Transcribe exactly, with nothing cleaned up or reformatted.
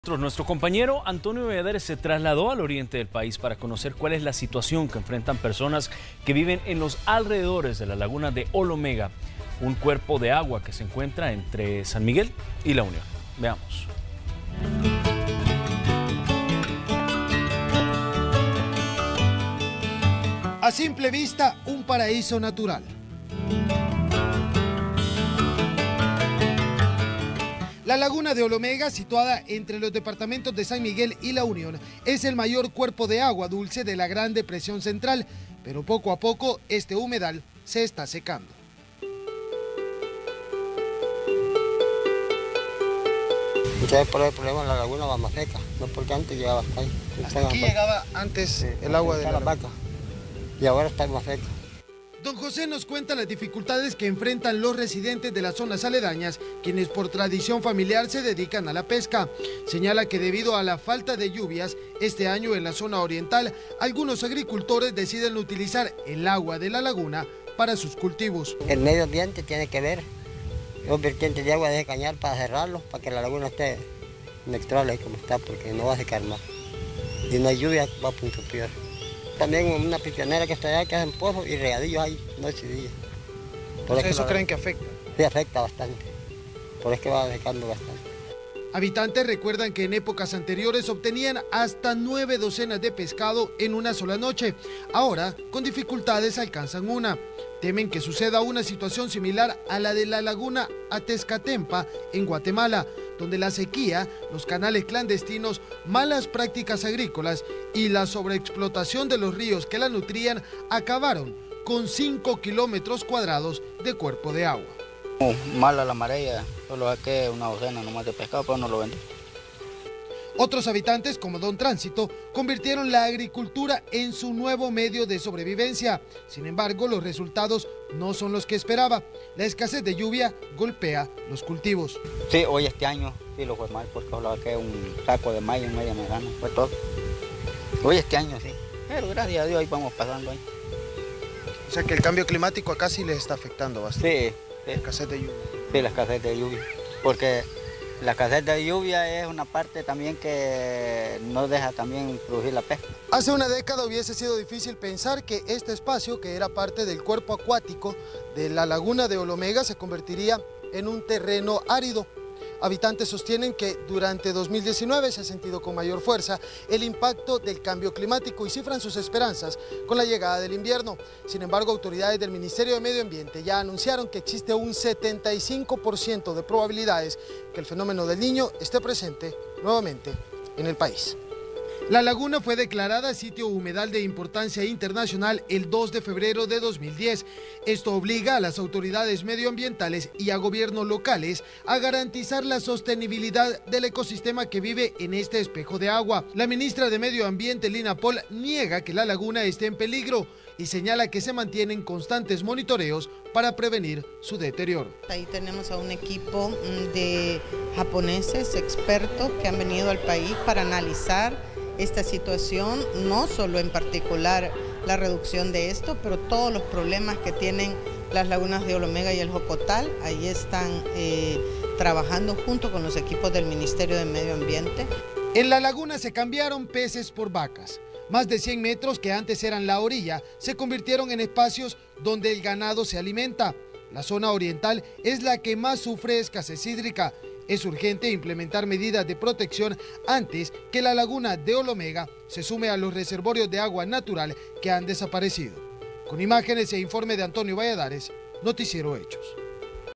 Nuestro compañero Antonio Valladares se trasladó al oriente del país para conocer cuál es la situación que enfrentan personas que viven en los alrededores de la laguna de Olomega, un cuerpo de agua que se encuentra entre San Miguel y La Unión. Veamos. A simple vista, un paraíso natural. La laguna de Olomega, situada entre los departamentos de San Miguel y La Unión, es el mayor cuerpo de agua dulce de la Gran Depresión Central, pero poco a poco este humedal se está secando. Entonces por el problema la laguna va más seca, no porque antes llegaba hasta ahí. Hasta aquí llegaba antes sí, el agua de la, la vaca y ahora está más seca. Don José nos cuenta las dificultades que enfrentan los residentes de las zonas aledañas, quienes por tradición familiar se dedican a la pesca. Señala que debido a la falta de lluvias, este año en la zona oriental, algunos agricultores deciden utilizar el agua de la laguna para sus cultivos. El medio ambiente tiene que ver, los vertientes de agua de cañar para cerrarlo, para que la laguna esté neutral ahí como está, porque no va a secar más. Y no hay lluvia, va a punto peor. También una piscinera que está allá, que hacen pozos y regadillos ahí, noche y día. Por eso, ¿eso creen que afecta? Sí, afecta bastante. Por eso que va secando bastante. Habitantes recuerdan que en épocas anteriores obtenían hasta nueve docenas de pescado en una sola noche. Ahora, con dificultades, alcanzan una. Temen que suceda una situación similar a la de la laguna Atezcatempa en Guatemala, donde la sequía, los canales clandestinos, malas prácticas agrícolas y la sobreexplotación de los ríos que la nutrían acabaron con cinco kilómetros cuadrados de cuerpo de agua. Mala la marea, solo saqué una docena nomás de pescado, pero no lo vendí. Otros habitantes, como Don Tránsito, convirtieron la agricultura en su nuevo medio de sobrevivencia. Sin embargo, los resultados no son los que esperaba. La escasez de lluvia golpea los cultivos. Sí, hoy este año sí lo fue mal, porque solo saqué un saco de maíz en media manzana, fue todo. Hoy este año sí, pero gracias a Dios ahí vamos pasando ahí. O sea que el cambio climático acá sí les está afectando bastante. Sí. La escasez de lluvia. Sí, la escasez de lluvia, porque la escasez de lluvia es una parte también que no deja también producir la pesca. Hace una década hubiese sido difícil pensar que este espacio, que era parte del cuerpo acuático de la laguna de Olomega, se convertiría en un terreno árido. Habitantes sostienen que durante dos mil diecinueve se ha sentido con mayor fuerza el impacto del cambio climático y cifran sus esperanzas con la llegada del invierno. Sin embargo, autoridades del Ministerio de Medio Ambiente ya anunciaron que existe un setenta y cinco por ciento de probabilidades que el fenómeno del Niño esté presente nuevamente en el país. La laguna fue declarada sitio humedal de importancia internacional el dos de febrero de dos mil diez. Esto obliga a las autoridades medioambientales y a gobiernos locales a garantizar la sostenibilidad del ecosistema que vive en este espejo de agua. La ministra de Medio Ambiente, Lina Pol, niega que la laguna esté en peligro y señala que se mantienen constantes monitoreos para prevenir su deterioro. Ahí tenemos a un equipo de japoneses expertos que han venido al país para analizar esta situación, no solo en particular la reducción de esto, pero todos los problemas que tienen las lagunas de Olomega y el Jocotal. Ahí están eh, trabajando junto con los equipos del Ministerio de Medio Ambiente. En la laguna se cambiaron peces por vacas. Más de cien metros que antes eran la orilla se convirtieron en espacios donde el ganado se alimenta. La zona oriental es la que más sufre escasez hídrica. Es urgente implementar medidas de protección antes que la laguna de Olomega se sume a los reservorios de agua natural que han desaparecido. Con imágenes e informe de Antonio Valladares, Noticiero Hechos.